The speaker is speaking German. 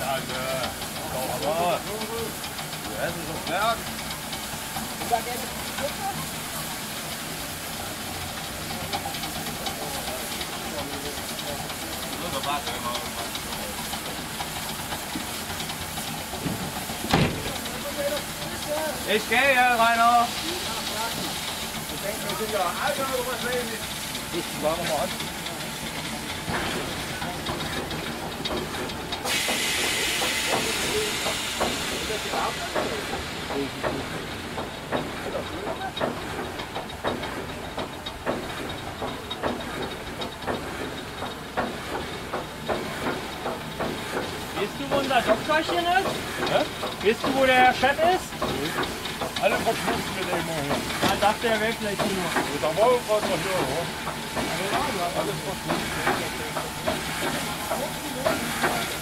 Aber, du hast es auf Berg. Ich gehe, Rainer. Ich denke, wir sind ja alt oder was weiß ich. Ich war nochmal an. Weißt du, wo unser Doktorchen ist? Ja? Weißt du, wo der Chef ist? Alle verschmutzt mit dem hier. Man dachte, er wäre vielleicht hier nur. Da war auch gerade noch hier, oder? Alles verschmutzt.